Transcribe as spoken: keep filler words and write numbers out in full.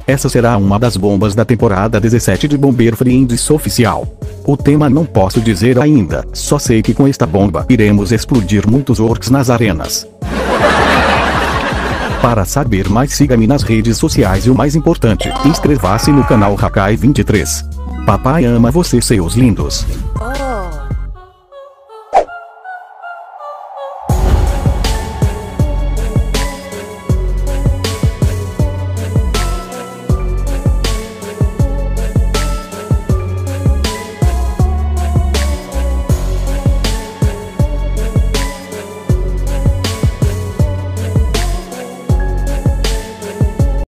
Essa será uma das bombas da temporada dezessete de Bombeiro Friends Oficial. O tema não posso dizer ainda, só sei que com esta bomba iremos explodir muitos orcs nas arenas. Para saber mais, siga-me nas redes sociais e o mais importante, inscreva-se no canal HAKAI vinte e três. Papai ama você, seus lindos.